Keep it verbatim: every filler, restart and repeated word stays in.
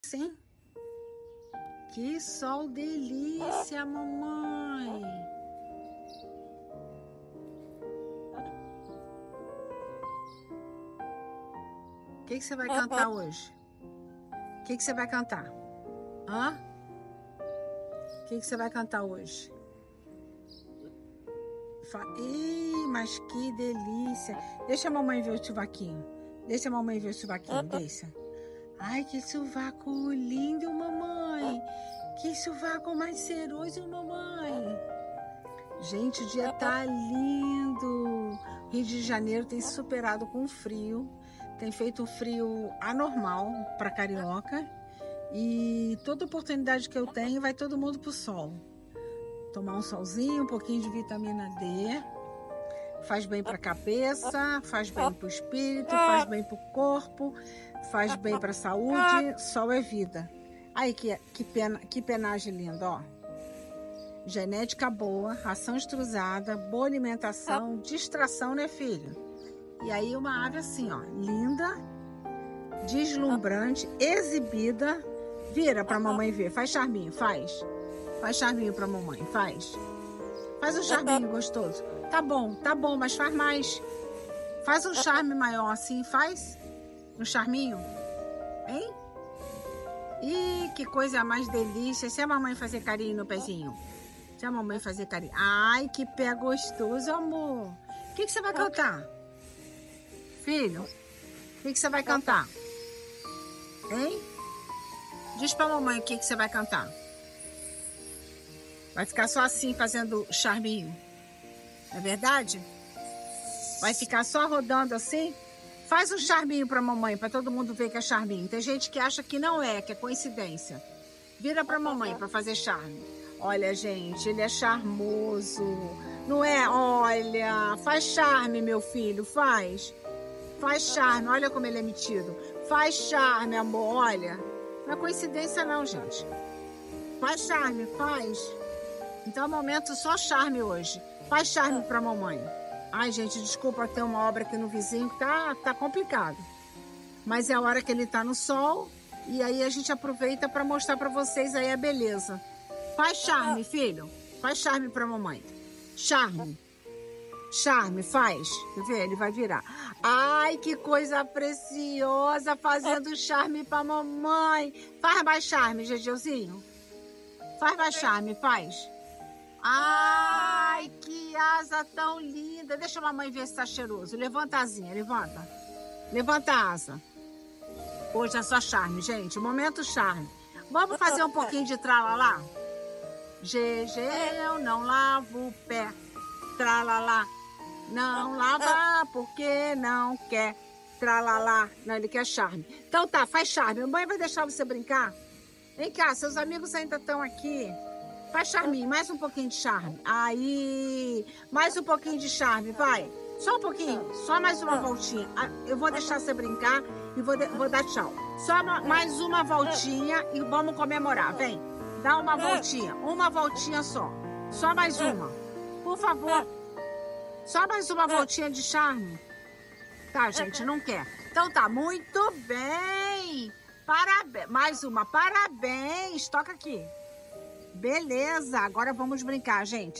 Sim. Que sol delícia, mamãe. O que que você vai cantar hoje? O que que você vai cantar? Hã? O que que você vai cantar hoje? Fa... Ih, mas que delícia. Deixa a mamãe ver o sovaquinho. Deixa a mamãe ver o sovaquinho, deixa. Ai, que sovaco lindo, mamãe. Que sovaco mais cheiroso, mamãe. Gente, o dia tá lindo. Rio de Janeiro tem se superado com frio. Tem feito um frio anormal para carioca. E toda oportunidade que eu tenho, vai todo mundo pro sol. Tomar um solzinho, um pouquinho de vitamina D. Faz bem para a cabeça, faz bem para o espírito, faz bem para o corpo, faz bem para a saúde. Sol é vida. Aí que, que, pena, que penagem linda, ó. Genética boa, ração extrusada, boa alimentação, distração, né, filho? E aí uma ave assim, ó, linda, deslumbrante, exibida. Vira pra mamãe ver, faz charminho, faz. Faz charminho pra mamãe, faz. Faz um charminho gostoso. Tá bom, tá bom, mas faz mais. Faz um charme maior assim, faz. Um charminho. Hein? Ih, que coisa mais delícia. Se a mamãe fazer carinho no pezinho. Se a mamãe fazer carinho. Ai, que pé gostoso, amor. O que que você vai cantar? Filho, o que que você vai cantar? Hein? Diz pra mamãe o que que você vai cantar. Vai ficar só assim, fazendo charminho. Não é verdade? Vai ficar só rodando assim? Faz um charminho pra mamãe, pra todo mundo ver que é charminho. Tem gente que acha que não é, que é coincidência. Vira pra mamãe pra fazer charme. Olha, gente, ele é charmoso. Não é? Olha, faz charme, meu filho, faz. Faz charme, olha como ele é metido. Faz charme, amor, olha. Não é coincidência não, gente. Faz charme, faz. Então é momento só charme hoje. Faz charme pra mamãe. Ai, gente, desculpa ter uma obra aqui no vizinho, tá, tá complicado. Mas é a hora que ele tá no sol. E aí a gente aproveita pra mostrar pra vocês aí a beleza. Faz charme, filho. Faz charme pra mamãe. Charme. Charme, faz. Quer ver? Ele vai virar. Ai, que coisa preciosa fazendo charme pra mamãe. Faz mais charme, Gegeuzinho. Faz mais charme, faz. Ai, que asa tão linda. Deixa a mamãe ver se tá cheiroso. Levanta a asinha, levanta. Levanta a asa. Hoje é só charme, gente. Momento charme. Vamos fazer um pouquinho de tralalá? Gege, eu não lavo o pé. Tralalá. Não lava porque não quer. Tralalá. Não, ele quer charme. Então tá, faz charme. A mãe vai deixar você brincar? Vem cá, seus amigos ainda estão aqui. Faz charminho, mais um pouquinho de charme. Aí, mais um pouquinho de charme, vai. Só um pouquinho, só mais uma voltinha. Eu vou deixar você brincar e vou, vou dar tchau. Só uma, mais uma voltinha e vamos comemorar, vem. Dá uma voltinha, uma voltinha só. Só mais uma, por favor. Só mais uma voltinha de charme. Tá, gente, não quer. Então tá, muito bem. Parabéns, mais uma, parabéns. Toca aqui. Beleza, agora vamos brincar, gente.